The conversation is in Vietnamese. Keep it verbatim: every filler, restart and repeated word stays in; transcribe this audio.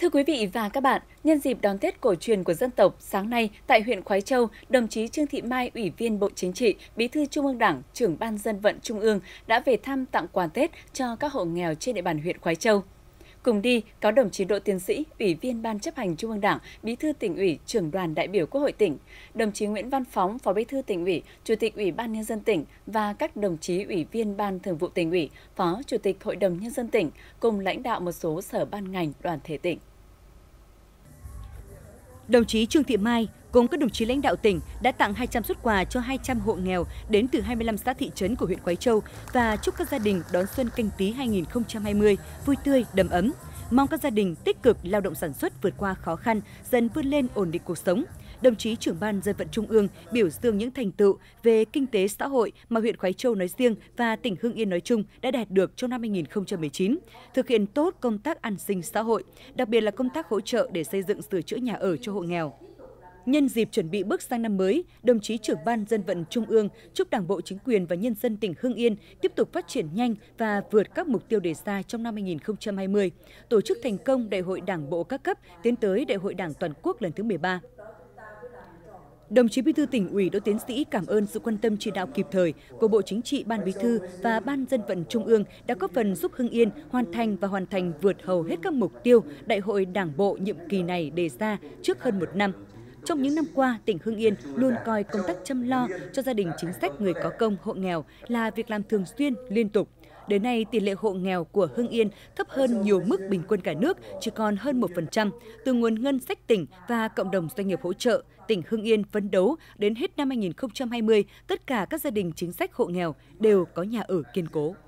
Thưa quý vị và các bạn, nhân dịp đón Tết cổ truyền của dân tộc, sáng nay tại huyện Khoái Châu, đồng chí Trương Thị Mai, Ủy viên Bộ Chính trị, Bí thư Trung ương Đảng, Trưởng ban Dân vận Trung ương đã về thăm tặng quà Tết cho các hộ nghèo trên địa bàn huyện Khoái Châu. Cùng đi có đồng chí Đỗ Tiến Sĩ, Ủy viên Ban Chấp hành Trung ương Đảng, Bí thư Tỉnh ủy, Trưởng đoàn đại biểu Quốc hội tỉnh, đồng chí Nguyễn Văn Phóng, Phó Bí thư Tỉnh ủy, Chủ tịch Ủy ban Nhân dân tỉnh và các đồng chí Ủy viên Ban Thường vụ Tỉnh ủy, Phó Chủ tịch Hội đồng Nhân dân tỉnh cùng lãnh đạo một số sở ban ngành đoàn thể tỉnh. Đồng chí Trương Thị Mai cùng các đồng chí lãnh đạo tỉnh đã tặng hai trăm suất quà cho hai trăm hộ nghèo đến từ hai mươi lăm xã thị trấn của huyện Khoái Châu và chúc các gia đình đón xuân Canh Tý hai nghìn không trăm hai mươi vui tươi, đầm ấm. Mong các gia đình tích cực lao động sản xuất vượt qua khó khăn, dần vươn lên ổn định cuộc sống. Đồng chí Trưởng ban Dân vận Trung ương biểu dương những thành tựu về kinh tế xã hội mà huyện Khoái Châu nói riêng và tỉnh Hưng Yên nói chung đã đạt được trong năm hai nghìn không trăm mười chín, thực hiện tốt công tác an sinh xã hội, đặc biệt là công tác hỗ trợ để xây dựng sửa chữa nhà ở cho hộ nghèo. Nhân dịp chuẩn bị bước sang năm mới, đồng chí Trưởng ban Dân vận Trung ương chúc Đảng bộ, chính quyền và nhân dân tỉnh Hưng Yên tiếp tục phát triển nhanh và vượt các mục tiêu đề ra trong năm hai nghìn không trăm hai mươi, tổ chức thành công Đại hội Đảng bộ các cấp tiến tới Đại hội Đảng toàn quốc lần thứ mười ba. Đồng chí Bí thư Tỉnh ủy Đỗ Tiến Sĩ cảm ơn sự quan tâm chỉ đạo kịp thời của Bộ Chính trị, Ban Bí thư và Ban Dân vận Trung ương đã góp phần giúp Hưng Yên hoàn thành và hoàn thành vượt hầu hết các mục tiêu Đại hội Đảng bộ nhiệm kỳ này đề ra trước hơn một năm. Trong những năm qua, tỉnh Hưng Yên luôn coi công tác chăm lo cho gia đình chính sách người có công, hộ nghèo là việc làm thường xuyên, liên tục. Đến nay, tỷ lệ hộ nghèo của Hưng Yên thấp hơn nhiều mức bình quân cả nước, chỉ còn hơn một phần trăm. Từ nguồn ngân sách tỉnh và cộng đồng doanh nghiệp hỗ trợ, tỉnh Hưng Yên phấn đấu đến hết năm hai nghìn không trăm hai mươi, tất cả các gia đình chính sách hộ nghèo đều có nhà ở kiên cố.